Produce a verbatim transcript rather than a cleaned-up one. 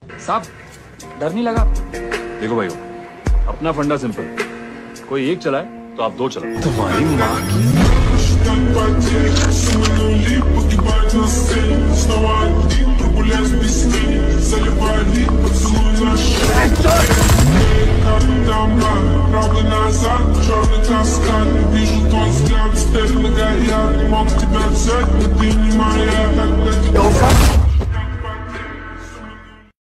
साहब डर नहीं लगा? देखो भाई, अपना फंडा सिंपल, कोई एक चलाए तो आप दो चलाओ। तुम्हारी माँ की Вижу твой взгляд, теперь многоярный. Мог тебя взять, но ты не моя.